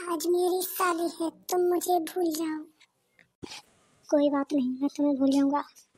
आज मेरी शादी है, तुम मुझे भूल जाओ। कोई बात नहीं, मैं तुम्हें भूल जाऊंगा।